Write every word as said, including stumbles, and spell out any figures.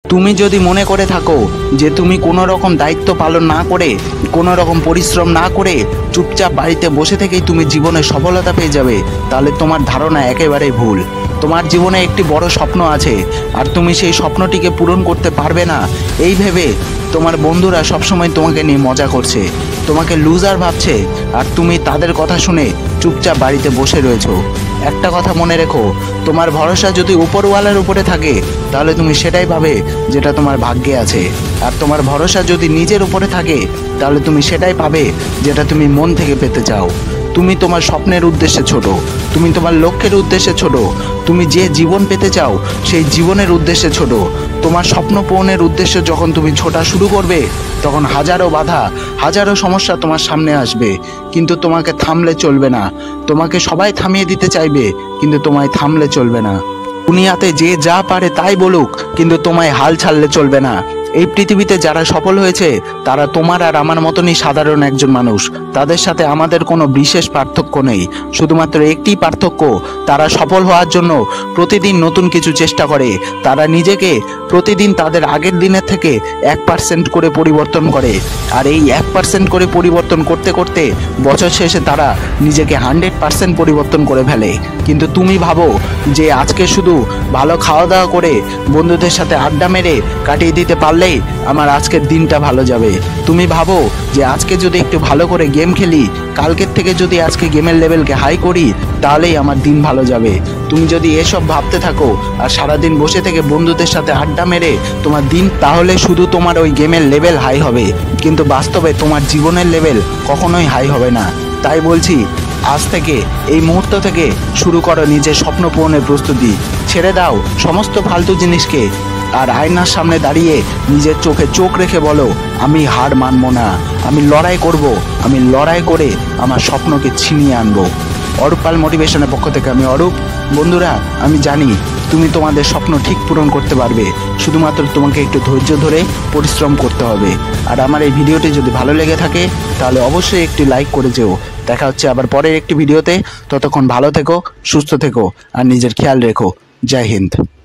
তুমি যদি মনে করে থাকো যে তুমি কোনো রকম দায়িত্ব পালন না করে, কোনো রকম পরিশ্রম না করে চুপচাপ বাড়িতে বসে থেকেই তুমি জীবনে সফলতা পেয়ে যাবে, তাহলে তোমার ধারণা একেবারেই ভুল। তোমার জীবনে একটি বড় স্বপ্ন আছে, আর তুমি সেই স্বপ্নটিকে পূরণ করতে পারবে না এই ভেবে তোমার বন্ধুরা সবসময় তোমাকে নিয়ে মজা করছে, তোমাকে লুজার ভাবছে, আর তুমি তাদের কথা শুনে চুপচাপ বাড়িতে বসে রয়েছো। একটা কথা মনে রেখো, তোমার ভরসা যদি উপরওয়ালার উপরে থাকে তাহলে তুমি সেটাই পাবে যেটা তোমার ভাগ্যে আছে, আর তোমার ভরসা যদি নিজের উপরে থাকে তাহলে তুমি সেটাই পাবে যেটা তুমি মন থেকে পেতে চাও। তুমি তোমার স্বপ্নের উদ্দেশ্যে ছোট, তুমি তোমার লক্ষ্যের উদ্দেশ্যে ছোট, তুমি যে জীবন পেতে চাও সেই জীবনের উদ্দেশ্যে ছোট। তোমার স্বপ্ন পূরণের উদ্দেশ্যে যখন তুমি ছোটা শুরু করবে তখন হাজারো বাধা, হাজারো সমস্যা তোমার সামনে আসবে, কিন্তু তোমাকে থামলে চলবে না। তোমাকে সবাই থামিয়ে দিতে চাইবে, কিন্তু তোমায় থামলে চলবে না। দুনিয়াতে যে যা পারে তাই বলুক, কিন্তু তোমায় হাল ছাড়লে চলবে না। এই পৃথিবীতে যারা সফল হয়েছে তারা তোমার আর আমার মতনই সাধারণ একজন মানুষ, তাদের সাথে আমাদের কোনো বিশেষ পার্থক্য নেই। শুধুমাত্র একটি পার্থক্য, তারা সফল হওয়ার জন্য প্রতিদিন নতুন কিছু চেষ্টা করে, তারা নিজেকে প্রতিদিন তাদের আগের দিনের থেকে এক পার্সেন্ট করে পরিবর্তন করে, আর এই এক পার্সেন্ট করে পরিবর্তন করতে করতে বছর শেষে তারা নিজেকে হান্ড্রেড পার্সেন্ট পরিবর্তন করে ফেলে। কিন্তু তুমি ভাবো যে আজকে শুধু ভালো খাওয়া দাওয়া করে বন্ধুদের সাথে আড্ডা মেরে কাটিয়ে দিতে পারলেই আমার আজকের দিনটা ভালো যাবে। তুমি ভাবো যে আজকে যদি একটু ভালো করে গেম খেলি, কালকের থেকে যদি আজকে গেমের লেভেলকে হাই করি তাহলেই আমার দিন ভালো যাবে। তুমি যদি এসব ভাবতে থাকো আর সারাদিন বসে থেকে বন্ধুদের সাথে আড্ডা মেরে তোমার দিন, তাহলে শুধু তোমার ওই গেমের লেভেল হাই হবে, কিন্তু বাস্তবে তোমার জীবনের লেভেল কখনোই হাই হবে না। তাই বলছি, আজ থেকে এই মুহূর্ত থেকে শুরু করো নিজের স্বপ্ন পূরণের প্রস্তুতি। ছেড়ে দাও সমস্ত ফালতু জিনিসকে, আর আয়নার সামনে দাঁড়িয়ে নিজের চোখে চোখ রেখে বলো, আমি হার মানবো না, আমি লড়াই করব, আমি লড়াই করে আমার স্বপ্নকে ছিনিয়ে আনবো। অরূপ পাল মোটিভেশনের পক্ষ থেকে আমি অরূপ। বন্ধুরা, আমি জানি তুমি তোমাদের স্বপ্ন ঠিক পূরণ করতে পারবে, শুধুমাত্র তোমাকে একটু ধৈর্য ধরে পরিশ্রম করতে হবে। আর আমার এই ভিডিওটি যদি ভালো লেগে থাকে তাহলে অবশ্যই একটি লাইক করে যেও। দেখা হচ্ছে আবার পরের একটি ভিডিওতে। ততক্ষণ ভালো থেকো, সুস্থ থেকো, আর নিজের খেয়াল রেখো। জয় হিন্দ।